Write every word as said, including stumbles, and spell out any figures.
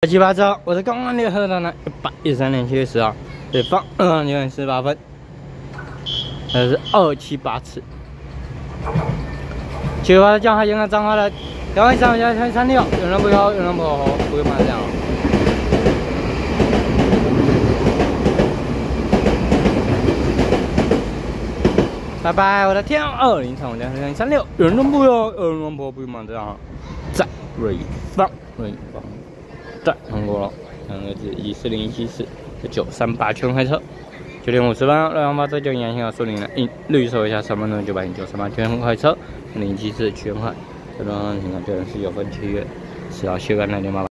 七八车，我是刚刚联合的呢，一百一十三年七月十号，对方二九点四八分，这是二七八次。七月八的叫他应该脏话的，两万三加三三六，有人不要，有人不好，不会骂这样。拜拜，我的天，二零三五加三三六，有人不要，有人不不会骂这样。再瑞放，瑞放，再通过了。 两个字一四零一七四九三八全开车，九点五十分，六幺八这就阳性啊，树林了，一绿色一下三分钟九百零九三八全开车，零七四全开，这种情况就是十九分七月十号休干两点八八。